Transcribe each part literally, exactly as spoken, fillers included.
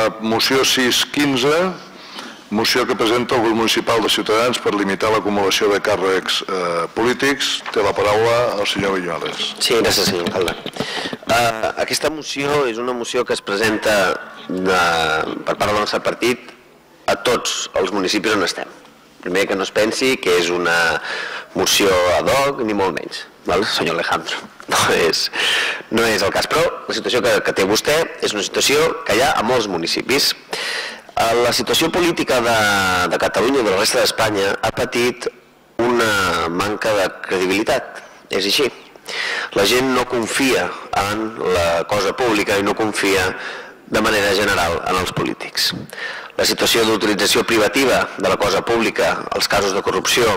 la moció sis quinze, moció que presenta el grup municipal de Ciutadans per limitar l'acumulació de càrrecs polítics. Té la paraula el senyor Viñuales. Sí, gràcies, senyor alcalde. Aquesta moció és una moció que es presenta per part del nostre partit a tots els municipis on estem. Primer, que no es pensi que és una moció ad hoc, ni molt menys, senyor Alejandro. No és el cas, però la situació que té vostè és una situació que hi ha a molts municipis. La situació política de Catalunya i de la resta d'Espanya ha patit una manca de credibilitat, és així. La gent no confia en la cosa pública i no confia de manera general en els polítics. La situació d'utilització privativa de la cosa pública, els casos de corrupció,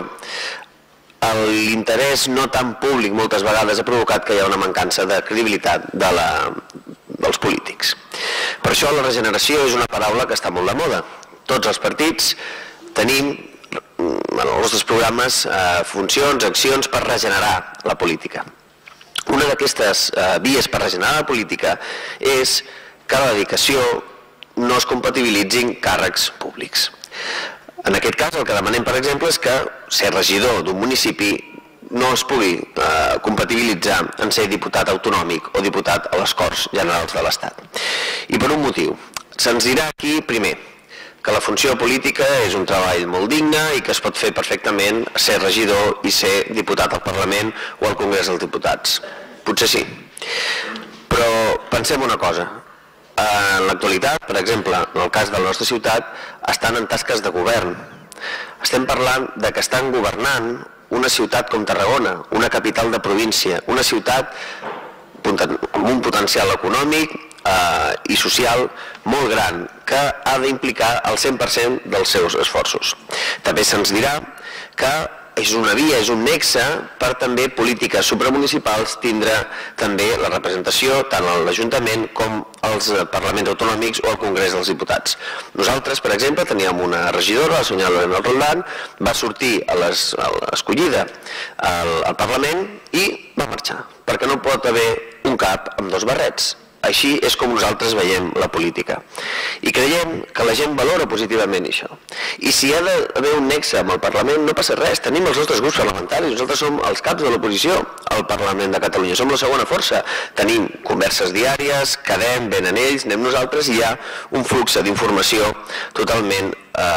l'interès no tan públic moltes vegades ha provocat que hi ha una mancança de credibilitat dels polítics. Per això la regeneració és una paraula que està molt de moda. Tots els partits tenim en els nostres programes funcions, accions per regenerar la política. Una d'aquestes vies per regenerar la política és que la dedicació no es compatibilitzin càrrecs públics. En aquest cas el que demanem, per exemple, és que ser regidor d'un municipi no es pugui compatibilitzar en ser diputat autonòmic o diputat a les Corts Generals de l'Estat. I per un motiu. Se'ns dirà aquí, primer, que la funció política és un treball molt digne i que es pot fer perfectament ser regidor i ser diputat al Parlament o al Congrés dels Diputats. Potser sí. Però pensem una cosa. En l'actualitat, per exemple, en el cas de la nostra ciutat, estan en tasques de govern. Estem parlant de que estan governant una ciutat com Tarragona, una capital de província, una ciutat amb un potencial econòmic i social molt gran, que ha d'implicar el cent per cent dels seus esforços. També se'ns dirà que és una via, és un nexe per també polítiques supramunicipals tindre també la representació tant a l'Ajuntament com als Parlaments Autonòmics o al Congrés dels Diputats. Nosaltres, per exemple, teníem una regidora, la senyora Lorena Roldán, va sortir a l'escollida al Parlament i va marxar, perquè no pot haver un cap amb dos barrets. Així és com nosaltres veiem la política. I creiem que la gent valora positivament això. I si hi ha d'haver un nexe amb el Parlament, no passa res. Tenim els nostres grups parlamentaris, nosaltres som els caps de l'oposició al Parlament de Catalunya, som la segona força. Tenim converses diàries, quedem, venen ells, anem nosaltres i hi ha un flux d'informació totalment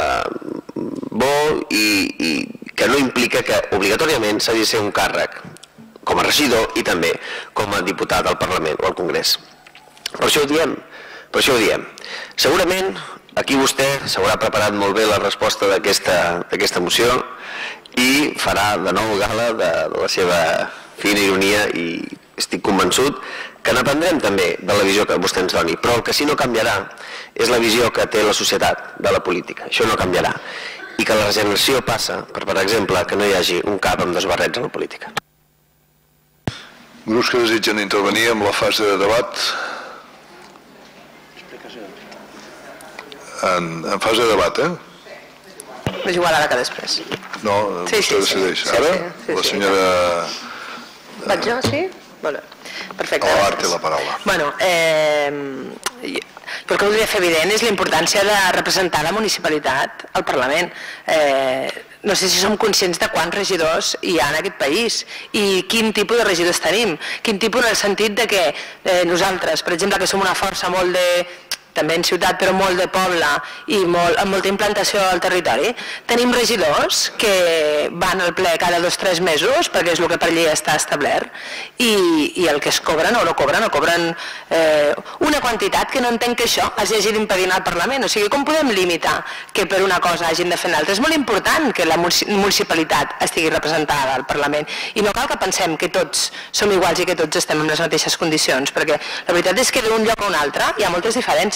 bo i que no implica que obligatòriament s'hagi de ser un càrrec com a regidor i també com a diputat al Parlament o al Congrés. Per això ho diem, per això ho diem. Segurament aquí vostè s'haurà preparat molt bé la resposta d'aquesta moció i farà de nou gala de la seva fina ironia i estic convençut que n'aprendrem també de la visió que vostè ens doni, però el que sí no canviarà és la visió que té la societat de la política, això no canviarà, i que la regeneració passa per, per exemple, que no hi hagi un cap amb dos barrets a la política. Grups que desitgen intervenir en la fase de debat. En fase de debat, eh? És igual ara que després. No, vostè decideix. Ara, la senyora... Vaig jo, sí? Perfecte. A l'art té la paraula. Bueno, jo el que voldria fer evident és la importància de representar la municipalitat al Parlament. No sé si som conscients de quants regidors hi ha en aquest país i quin tipus de regidors tenim. Quin tipus en el sentit de que nosaltres, per exemple, que som una força molt de... també en ciutat, però molt de poble i amb molta implantació al territori, tenim regidors que van al ple cada dos o tres mesos, perquè és el que per llei està establert, i el que es cobren o no cobren, o cobren una quantitat que no entenc que això es hagi d'impedir al Parlament. O sigui, com podem limitar que per una cosa hagin de fer l'altra? És molt important que la municipalitat estigui representada al Parlament, i no cal que pensem que tots som iguals i que tots estem en les mateixes condicions, perquè la veritat és que d'un lloc a un altre hi ha moltes diferències.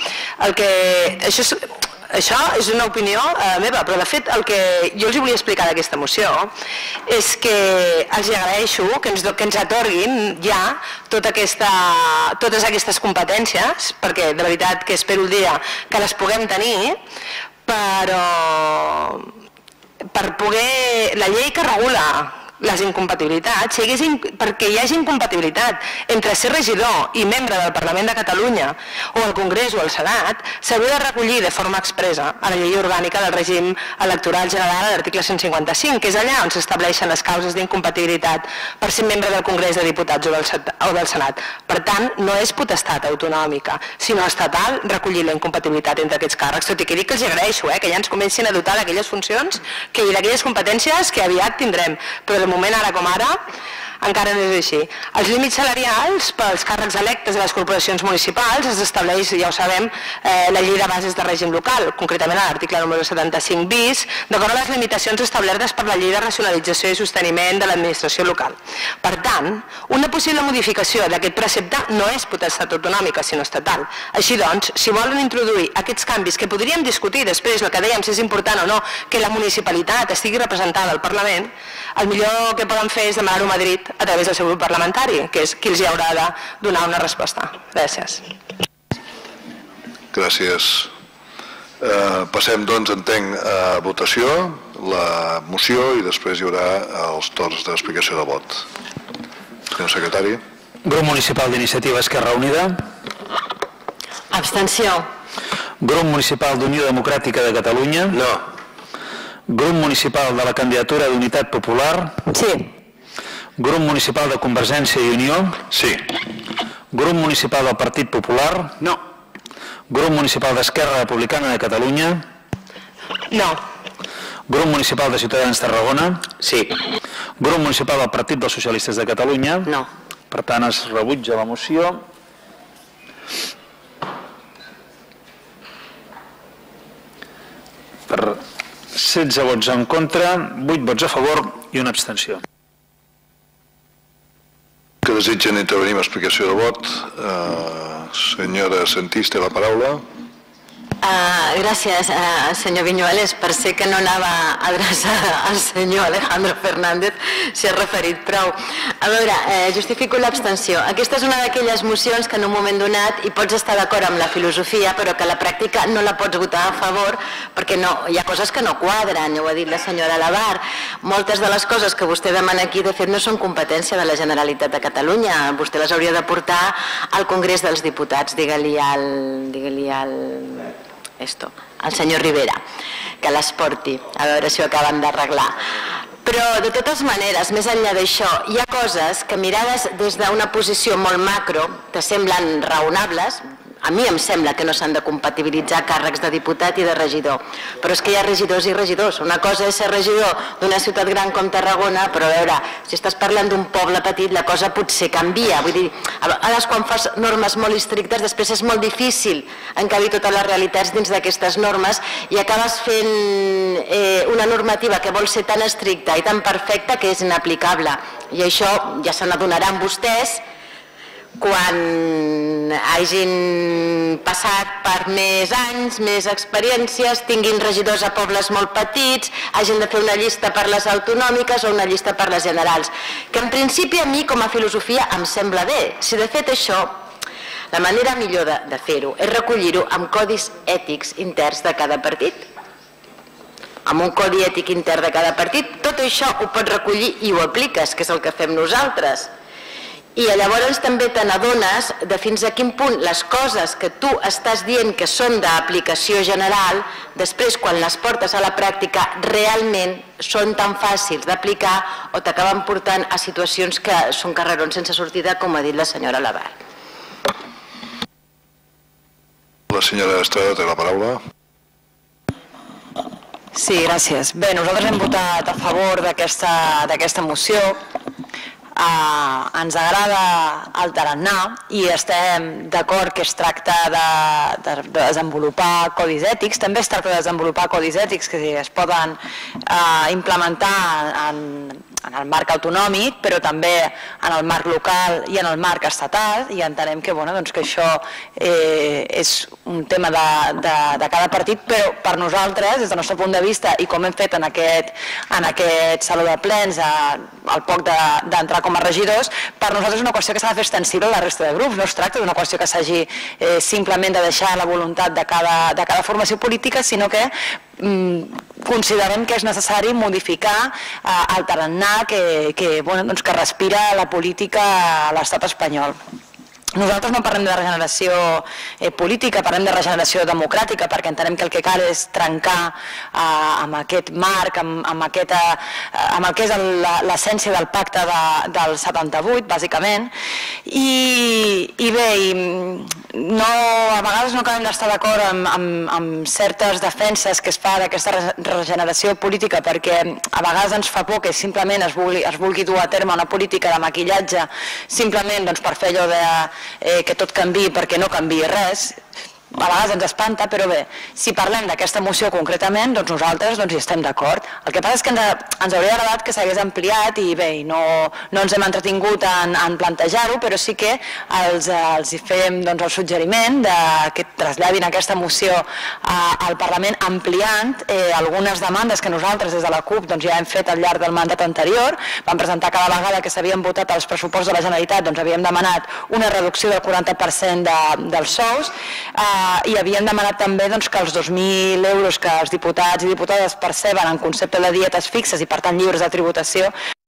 Això és una opinió meva, però de fet el que jo els volia explicar d'aquesta moció és que els agraeixo que ens atorguin ja totes aquestes competències, perquè de veritat que espero el dia que les puguem tenir, però per poder... La llei que regula les incompatibilitats, si hagués, perquè hi hagi incompatibilitat entre ser regidor i membre del Parlament de Catalunya o al Congrés o al Senat, s'hauria de recollir de forma expressa a la llei orgànica del règim electoral general a l'article cent cinquanta-cinc, que és allà on s'estableixen les causes d'incompatibilitat per ser membre del Congrés de Diputats o del Senat. Per tant, no és potestat autonòmica, sinó estatal recollir la incompatibilitat entre aquests càrrecs, tot i que dic que els agraeixo, eh, que ja ens comencin a dotar d'aquelles funcions i d'aquelles competències que aviat tindrem, però de moment, ara com ara, encara no és així. Els límits salarials pels càrrecs electes de les corporacions municipals es estableix, ja ho sabem, eh, la llei de bases de règim local, concretament a l'article número setanta-cinc bis, d'acord amb les limitacions establertes per la llei de racionalització i sosteniment de l'administració local. Per tant, una possible modificació d'aquest precepte no és potestat autonòmica, sinó estatal. Així doncs, si volen introduir aquests canvis que podríem discutir després, el que dèiem, si és important o no que la municipalitat estigui representada al Parlament, el millor que poden fer és demanar-ho a Madrid a través del seu grup parlamentari, que és qui els hi haurà de donar una resposta. Gràcies. Gràcies. Eh, passem, doncs, entenc, a votació, la moció, i després hi haurà els torns d'explicació de vot. Senyor secretari. Grup Municipal d'Iniciativa Esquerra Unida. Abstenció. Grup Municipal d'Unió Democràtica de Catalunya. No. Grup Municipal de la Candidatura d'Unitat Popular. Sí. Grup Municipal de Convergència i Unió. Sí. Grup Municipal del Partit Popular. No. Grup Municipal d'Esquerra Republicana de Catalunya. No. Grup Municipal de Ciutadans Tarragona. Sí. Grup Municipal del Partit dels Socialistes de Catalunya. No. Per tant, es rebutja la moció. Per setze vots en contra, vuit vots a favor i una abstenció. Que desitgen intervenir amb explicació de vot. Uh, senyora Sentís, té la paraula. Uh, gràcies, uh, senyor Viñuales. Per ser que no anava adreçada al senyor Alejandro Fernández, s'hi ha referit prou. A veure, eh, justifico l'abstenció. Aquesta és una d'aquelles mocions que en un moment donat hi pots estar d'acord amb la filosofia, però que a la pràctica no la pots votar a favor perquè no, hi ha coses que no quadren, ho ha dit la senyora Lavar. Moltes de les coses que vostè demana aquí, de fet, no són competència de la Generalitat de Catalunya. Vostè les hauria de portar al Congrés dels Diputats, digue-li al... digue-li al... esto, al senyor Rivera, que les porti, a veure si ho acaben d'arreglar. Però, de totes maneres, més enllà d'això, hi ha coses que mirades des d'una posició molt macro te semblen raonables. A mi em sembla que no s'han de compatibilitzar càrrecs de diputat i de regidor, però és que hi ha regidors i regidors. Una cosa és ser regidor d'una ciutat gran com Tarragona, però a veure, si estàs parlant d'un poble petit, la cosa potser canvia. Vull dir, a vegades quan fas normes molt estrictes, després és molt difícil encabir totes les realitats dins d'aquestes normes i acabes fent eh, una normativa que vol ser tan estricta i tan perfecta que és inaplicable. I això ja se n'adonaran vostès quan hagin passat per més anys, més experiències, tinguin regidors a pobles molt petits, hagin de fer una llista per les autonòmiques o una llista per les generals, que en principi a mi com a filosofia em sembla bé. Si de fet això, la manera millor de, de fer-ho és recollir-ho amb codis ètics interns de cada partit, amb un codi ètic intern de cada partit, tot això ho pots recollir i ho apliques, que és el que fem nosaltres. I llavors també te n'adones de fins a quin punt les coses que tu estàs dient que són d'aplicació general, després quan les portes a la pràctica realment són tan fàcils d'aplicar o t'acaben portant a situacions que són carrerons sense sortida, com ha dit la senyora Lavar. La senyora Estrada té la paraula. Sí, gràcies. Bé, nosaltres hem votat a favor d'aquesta moció. Uh, ens agrada el tarannà i estem d'acord que es tracta de, de, de desenvolupar codis ètics. També es tracta de desenvolupar codis ètics que es poden uh, implementar en, en el marc autonòmic, però també en el marc local i en el marc estatal, i entenem que, bueno, doncs que això eh, és un tema de, de, de cada partit, però per nosaltres, des del nostre punt de vista, i com hem fet en aquest, en aquest saló de plens eh, al poc d'entrar de, com a regidors, per nosaltres és una qüestió que s'ha de fer extensible a la resta de grups. No es tracta d'una qüestió que s'hagi eh, simplement de deixar la voluntat de cada, de cada formació política, sinó que mm, considerem que és necessari modificar el tarannà que respira la política a l'estat espanyol. Nosaltres no parlem de regeneració política, parlem de regeneració democràtica, perquè entenem que el que cal és trencar amb aquest marc, amb el que és l'essència del pacte del setanta-vuit, bàsicament. I bé, a vegades no acabem d'estar d'acord amb certes defenses que es fa d'aquesta regeneració política, perquè a vegades ens fa por que simplement es vulgui dur a terme una política de maquillatge simplement per fer allò de que tot canviï perquè no canviï res. A vegades ens espanta, però bé, si parlem d'aquesta moció concretament, doncs nosaltres hi estem d'acord. El que passa és que ens hauria agradat que s'hagués ampliat i bé, no ens hem entretingut en plantejar-ho, però sí que els fem el suggeriment que traslladin aquesta moció al Parlament ampliant algunes demandes que nosaltres des de la CUP ja hem fet al llarg del mandat anterior. Vam presentar cada vegada que s'havien votat els pressupostos de la Generalitat, doncs havíem demanat una reducció del quaranta per cent dels sous, i havíem demanat també que els dos mil euros que els diputats i diputades perceben en concepte de dietes fixes i per tant lliures de tributació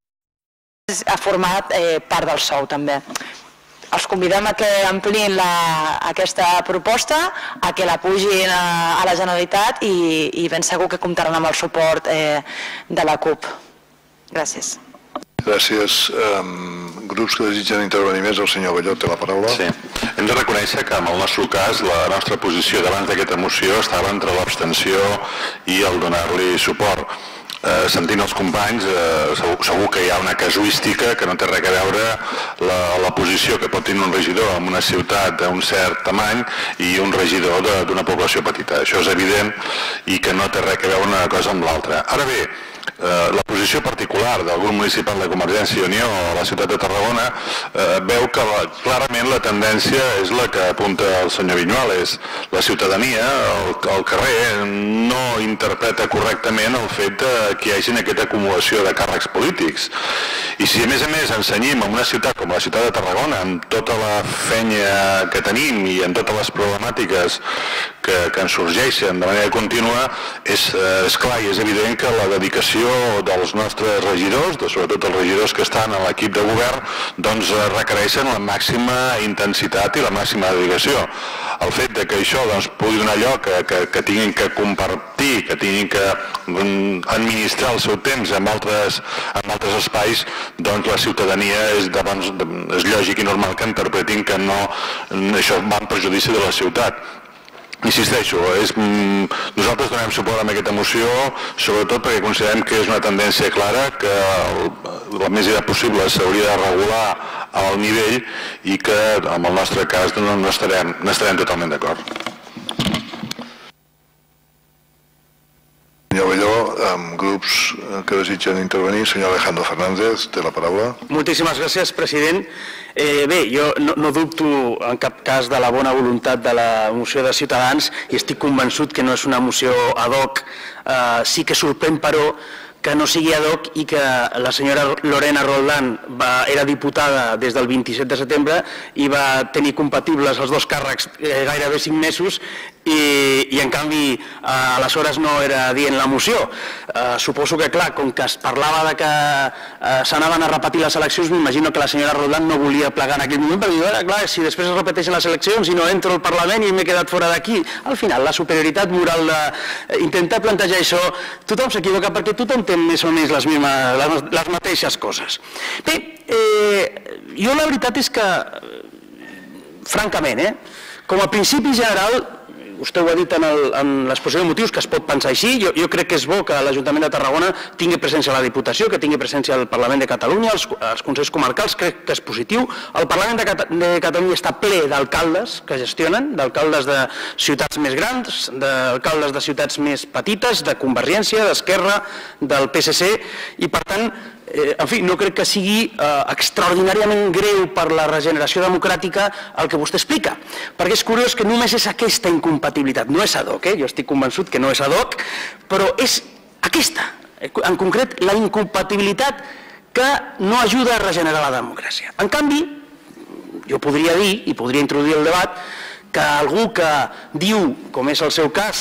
ha format part del sou també. Els convidem a que ampliïn aquesta proposta, a que la pugin a la Generalitat i ben segur que comptaran amb el suport de la CUP. Gràcies. Gràcies. Grups que desitgen intervenir més, el senyor Bellot té la paraula. Sí. Hem de reconèixer que en el nostre cas la nostra posició davant d'aquesta moció estava entre l'abstenció i el donar-li suport. Sentint els companys, segur que hi ha una casuística que no té res a veure la posició que pot tenir un regidor en una ciutat d'un cert tamany i un regidor d'una població petita. Això és evident i que no té res a veure una cosa amb l'altra. Ara bé, la posició particular del grup municipal de Convergència i Unió a la ciutat de Tarragona veu que clarament la tendència és la que apunta el senyor Viñuales. La ciutadania, el carrer, no interpreta correctament el fet que hi hagi aquesta acumulació de càrrecs polítics. I si a més a més ensenyim en una ciutat com la ciutat de Tarragona, amb tota la fenya que tenim i amb totes les problemàtiques que ens sorgeixen de manera contínua, és clar i és evident que la dedicació dels nostres regidors, sobretot els regidors que estan a l'equip de govern, doncs requereixen la màxima intensitat i la màxima dedicació. El fet que això pugui donar lloc que tinguin que compartir, que tinguin que administrar el seu temps en altres espais, doncs la ciutadania és lògic i normal que interpretin que això va en perjudici de la ciutat. Insisteixo, nosaltres donem suport a aquesta moció, sobretot perquè considerem que és una tendència clara que la més idea possible s'hauria de regular al nivell i que en el nostre cas no estarem totalment d'acord. Senyor Belló, amb grups que desitgen intervenir, senyor Alejandro Fernández, té la paraula. Moltíssimes gràcies, president. Bé, jo no dubto en cap cas de la bona voluntat de la moció de Ciutadans i estic convençut que no és una moció ad hoc. Sí que sorprèn, però, que no sigui ad hoc i que la senyora Lorena Roldán era diputada des del vint-i-set de setembre i va tenir compatibles els dos càrrecs gairebé cinc mesos i en canvi aleshores no era dient la moció. Suposo que clar, com que es parlava que s'anaven a repetir les eleccions, m'imagino que la senyora Roldán no volia plegar en aquell moment perquè diu, clar, si després es repeteixen les eleccions i no entro al Parlament i m'he quedat fora d'aquí. Al final, la superioritat moral d'intentar plantejar això, tothom s'equivoca perquè tothom té més o menys les mateixes coses. Bé, jo la veritat és que, francament, com a principi general, vostè ho ha dit en l'exposició de motius, que es pot pensar així. Jo crec que és bo que l'Ajuntament de Tarragona tingui presència a la Diputació, que tingui presència al Parlament de Catalunya, als Consells Comarcals, crec que és positiu. El Parlament de Catalunya està ple d'alcaldes que gestionen, d'alcaldes de ciutats més grans, d'alcaldes de ciutats més petites, de Convergència, d'Esquerra, del P S C, i per tant, en fi, no crec que sigui extraordinàriament greu per la regeneració democràtica el que vostè explica, perquè és curiós que només és aquesta incompatibilitat, no és ad hoc, jo estic convençut que no és ad hoc, però és aquesta, en concret la incompatibilitat que no ajuda a regenerar la democràcia. En canvi, jo podria dir, i podria introduir el debat, que algú que diu, com és el seu cas,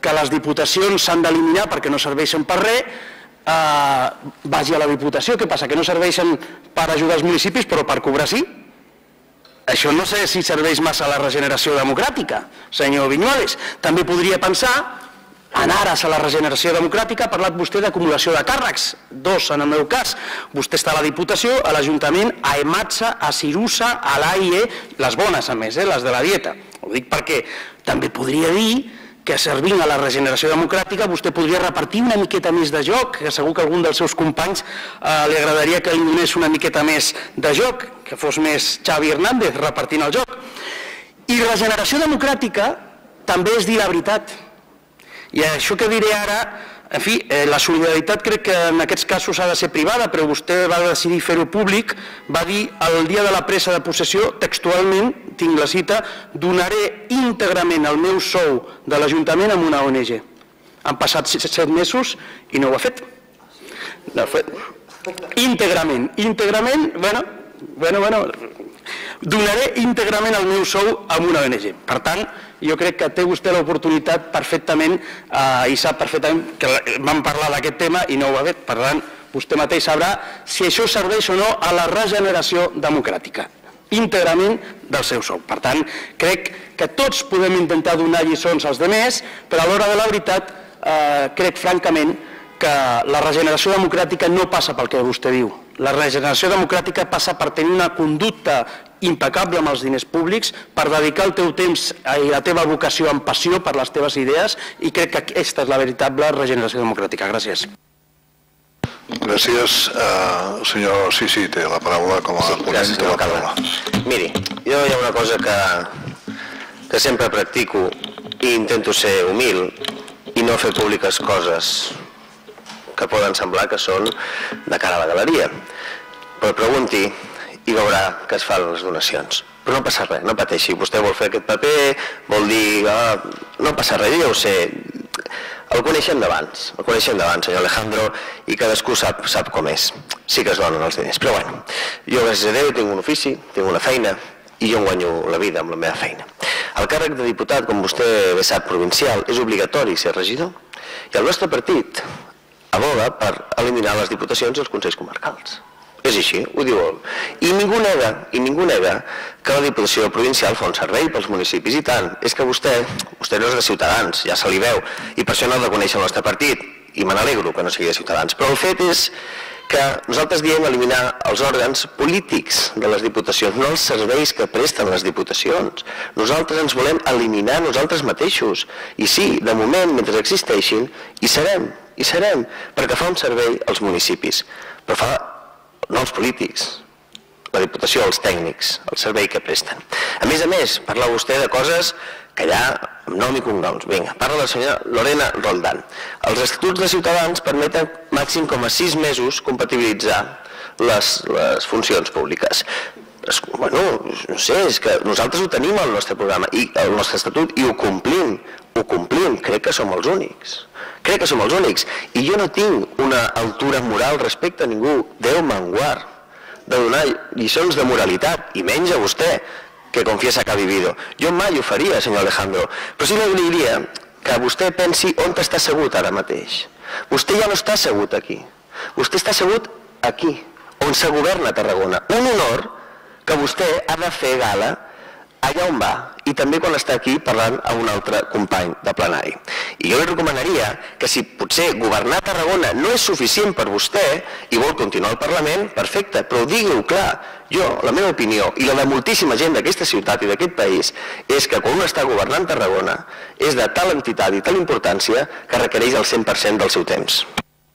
que les diputacions s'han d'eliminar perquè no serveixen per res, vagi a la Diputació. Què passa? Que no serveixen per ajudar els municipis però per cobrar sí? Això no sé si serveix massa a la regeneració democràtica, senyor Viñuales. També podria pensar en ares a la regeneració democràtica. Ha parlat vostè d'acumulació de càrrecs, dos en el meu cas. Vostè està a la Diputació, a l'Ajuntament, a Ematsa, a Cirusa, a l'A I E, les bones a més, les de la dieta. Ho dic perquè també podria dir que servint a la regeneració democràtica vostè podria repartir una miqueta més de joc, que segur que algun dels seus companys li agradaria que li donés una miqueta més de joc, que fos més Xavi Hernández repartint el joc. I regeneració democràtica també és dir la veritat. I això que diré ara, en fi, la solidaritat crec que en aquests casos ha de ser privada, però vostè va decidir fer-ho públic, va dir el dia de la presa de possessió, textualment, tinc la cita, donaré íntegrament el meu sou de l'Ajuntament amb una O N G. Han passat set mesos i no ho ha fet. No ho ha fet. Íntegrament, íntegrament, bueno, bueno, bueno, donaré íntegrament el meu sou amb una O N G. Per tant, jo crec que té vostè l'oportunitat perfectament i sap perfectament que vam parlar d'aquest tema i no ho ha fet. Per tant, vostè mateix sabrà si això serveix o no a la regeneració democràtica, íntegrament del seu sou. Per tant, crec que tots podem intentar donar lliçons als altres, però a l'hora de la veritat crec francament que la regeneració democràtica no passa pel que vostè diu. La regeneració democràtica passa per tenir una conducta impecable amb els diners públics, per dedicar el teu temps i la teva vocació amb passió per les teves idees, i crec que aquesta és la veritable regeneració democràtica. Gràcies. Gràcies. Senyor Sisi, té la paraula com a ponent de la paraula. Miri, jo hi ha una cosa que sempre practico i intento ser humil i no fer públiques coses que poden semblar que són de cara a la galeria. Però pregunti i veurà que es fan les donacions. Però no passa res, no pateixi. Vostè vol fer aquest paper, vol dir... No passa res, jo ja ho sé. El coneixem d'abans, el coneixem d'abans, senyor Alejandro, i cadascú sap com és. Sí que es donen els diners, però bueno. Jo, gràcies a Déu, tinc un ofici, tinc una feina, i jo em guanyo la vida amb la meva feina. El càrrec de diputat, com vostè bé sap, provincial, és obligatori ser regidor, i el nostre partit aboga per eliminar les diputacions i els consells comarcals. És així, ho diu ell. I ningú nega, i ningú nega que la Diputació Provincial fa un servei pels municipis, i tant. És que vostè, vostè no és de Ciutadans, ja se li veu, i per això no ha de conèixer el nostre partit, i me n'alegro que no sigui de Ciutadans. Però el fet és que nosaltres diem eliminar els òrgans polítics de les diputacions, no els serveis que presten les diputacions. Nosaltres ens volem eliminar nosaltres mateixos. I sí, de moment, mentre existeixin, hi serem, hi serem, perquè fa un servei als municipis. Però fa no els polítics, la Diputació, els tècnics, el servei que presten. A més a més, parla vostè de coses que hi ha amb nom i cognoms. Vinga, parla la senyora Lorena Roldán. Els estatuts de Ciutadans permeten màxim com a sis mesos compatibilitzar les funcions públiques. Bueno, no sé, és que nosaltres ho tenim al nostre programa, i al nostre estatut, i ho complim, ho complim, crec que som els únics. Crec que som els únics, i jo no tinc una altura moral respecte a ningú, Déu me'n guard, de donar lliçons de moralitat, i menys a vostè, que confiesa que ha vivido. Jo mai ho faria, senyor Alejandro, però sí li diria que vostè pensi on està assegut ara mateix. Vostè ja no està assegut aquí, vostè està assegut aquí, on se governa a Tarragona. Un honor que vostè ha de fer gala allà on va, i també quan està aquí parlant amb un altre company de plenari. I jo li recomanaria que si potser governar Tarragona no és suficient per vostè i vol continuar al Parlament, perfecte, però digui-ho clar. Jo, la meva opinió, i la de moltíssima gent d'aquesta ciutat i d'aquest país, és que quan un està governant Tarragona és de tal entitat i tal importància que requereix el cent per cent del seu temps.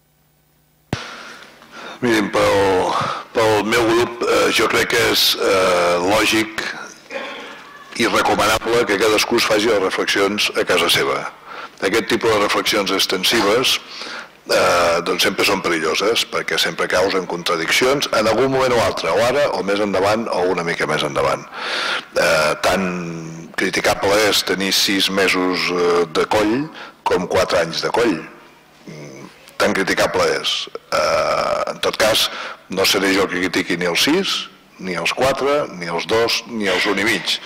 Mirin, pel meu grup jo crec que és lògic i recomanable que cadascú es faci les reflexions a casa seva. Aquest tipus de reflexions extensives doncs sempre són perilloses, perquè sempre causen contradiccions en algun moment o altre, o ara, o més endavant, o una mica més endavant. Tan criticable és tenir sis mesos de coll com quatre anys de coll. Tan criticable és. En tot cas, no seré jo que critiqui ni els sis, ni els quatre, ni els dos, ni els un i mig.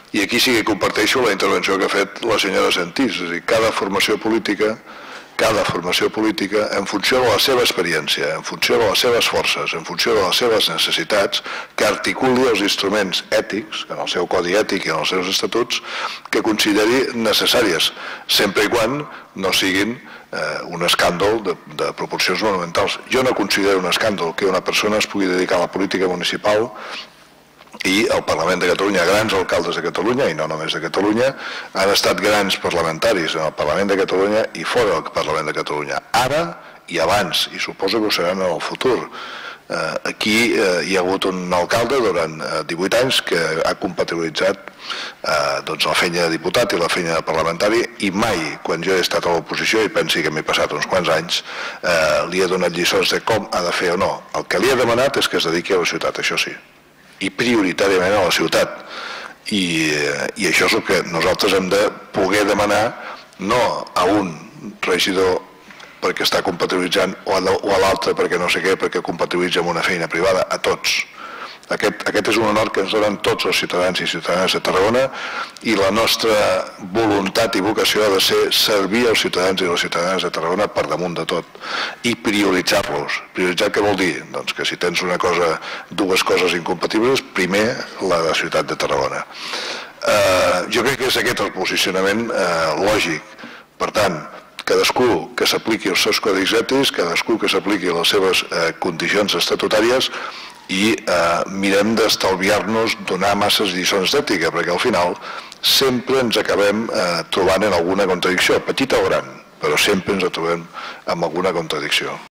I aquí sí que comparteixo la intervenció que ha fet la senyora Sentís, és a dir, cada formació política cada formació política, en funció de la seva experiència, en funció de les seves forces, en funció de les seves necessitats, que articuli els instruments ètics, en el seu codi ètic i en els seus estatuts, que consideri necessàries, sempre i quan no siguin un escàndol de proporcions monumentals. Jo no considero un escàndol que una persona es pugui dedicar a la política municipal i el Parlament de Catalunya, grans alcaldes de Catalunya, i no només de Catalunya, han estat grans parlamentaris en el Parlament de Catalunya i fora del Parlament de Catalunya, ara i abans, i suposo que ho seran en el futur. Aquí hi ha hagut un alcalde durant divuit anys que ha compatibilitzat la feina de diputat i la feina de parlamentari, i mai, quan jo he estat a l'oposició, i pensi que m'he passat uns quants anys, li he donat lliçons de com ha de fer o no. El que li he demanat és que es dediqui a la ciutat, això sí, i prioritàriament a la ciutat. I això és el que nosaltres hem de poder demanar, no a un regidor perquè està compatibilitzant o a l'altre perquè no sé què, perquè compatibilitza amb una feina privada, a tots. Aquest és un honor que ens donen tots els ciutadans i ciutadanes de Tarragona, i la nostra voluntat i vocació ha de ser servir els ciutadans i les ciutadanes de Tarragona per damunt de tot i prioritzar-los. Prioritzar què vol dir? Doncs que si tens una cosa, dues coses incompatibles, primer la de la ciutat de Tarragona. Jo crec que és aquest el posicionament lògic. Per tant, cadascú que s'apliqui els seus codis ètics, cadascú que s'apliqui les seves condicions estatutàries, i mirem d'estalviar-nos donar masses lliçons d'ètica, perquè al final sempre ens acabem trobant en alguna contradicció, petita o gran, però sempre ens trobem amb alguna contradicció.